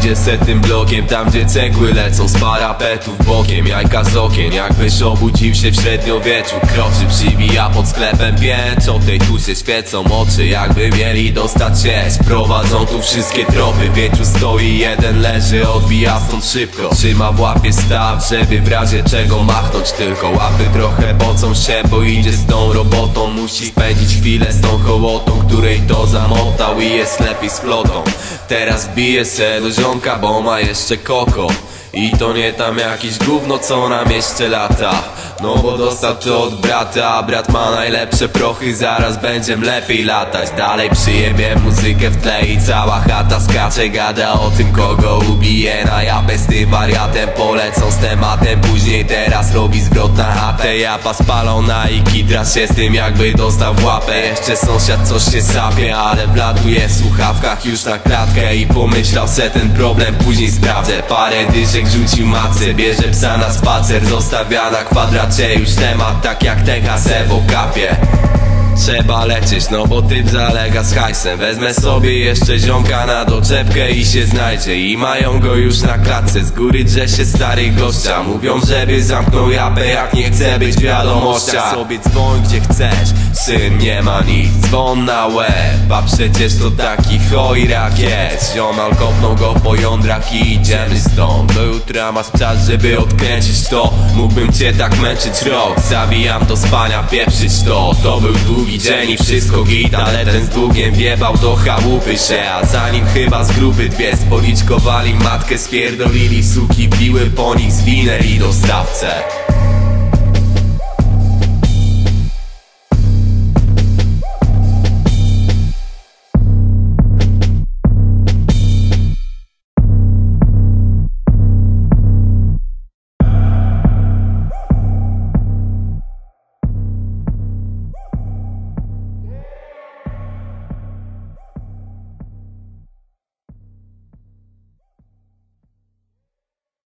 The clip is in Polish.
idzie se tym blokiem, tam gdzie cegły lecą z parapetów bokiem. Jajka z okien, jakbyś obudził się w średniowieczu. Kroczy, przybija pod sklepem pięć, od tej tu się świecą oczy, jakby mieli dostać się. Prowadzą tu wszystkie tropy, pięciu stoi, jeden leży, odbija stąd szybko. Trzyma w łapie staw, żeby w razie czego machnąć tylko. Łapy trochę pocą się, bo idzie z tą robotą. Musi spędzić chwilę z tą hołotą, której to zamotał i jest lepiej z flotą. Teraz wbije se do ziomka, bo ma jeszcze koko. I to nie tam jakiś gówno, co nam jeszcze lata. No bo dostał to od brata, a brat ma najlepsze prochy, zaraz będziem lepiej latać. Dalej przyjebie muzykę w tle i cała chata skacze, gada o tym, kogo ubije na japę. Z tym wariatem polecą z tematem, później teraz robi zwrot na chatę. Japa spalona i kitra się z tym, jakby dostał w łapę. Jeszcze sąsiad coś się sapie, ale wlatuje w słuchawkach już na klatkę. I pomyślał se ten problem, później sprawdzę. Parę dyszek rzucił macę, bierze psa na spacer, zostawia na kwadracie już temat, tak jak THC w okapie. Trzeba lecieć, no bo typ zalega z hajsem. Wezmę sobie jeszcze ziomka na doczepkę i się znajdzie. I mają go już na klatce, z góry drze się stary gościa. Mówią, żeby zamknął japę, jak nie chce być w wiadomościach. Sobie dzwoń gdzie chcesz, syn nie ma nic, dzwon na łeb, a przecież to taki chojrak jest. Ziomal kopnął go po jądrach i idziemy stąd. Do jutra masz czas, żeby odkręcić to. Mógłbym cię tak męczyć rok, zawijam do spania, pieprzyć to. To był długi dzień i wszystko git, ale ten z długiem wjebał do chałupy się. A za nim chyba z grupy dwie spoliczkowali matkę, spierdolili suki, biły po nich zwinę i dostawcę.